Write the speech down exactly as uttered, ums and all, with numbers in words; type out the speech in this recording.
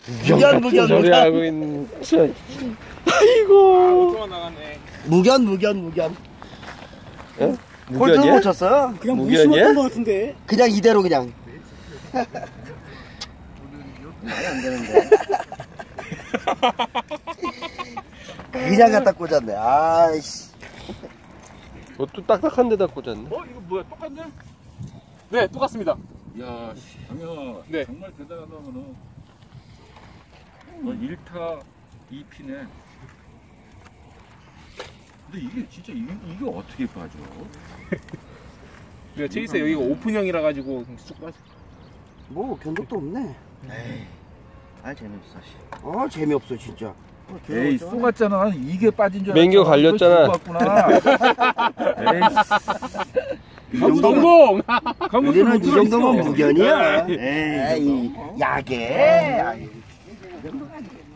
무견 무견 소리 무견. 하고 있는. 아이고. 또 나갔네. 무견 무견 무견. 어? 꼴등 무견이야? 못 쳤어. 그냥 무견이야? 무심했던 것 같은데. 그냥 이대로 그냥. 말이 안 되는데. 그냥 갖다 꽂았네. 아이씨. 또 딱딱한 데다 꽂았네. 어 이거 뭐야 똑같네? 네 똑같습니다. 야, 장혁아, 네. 정말 대단하다, 너는. 너 일 타 이 피네. 근데 이게 진짜, 이게, 이게 어떻게 빠져? 내가 제이스 여기가 오픈형이라 가지고 쑥 빠져. 뭐 견적도 없네. 에이, 아 재밌어. 씨. 아 재미없어 진짜. 에이, 쏘갔잖아. 이게 빠진 줄 맹교 갈렸잖아. 이 정도면 성공! 우리는 이 정도면 무견이야. 에이, 야게. 아이, 이 정도가 아니야.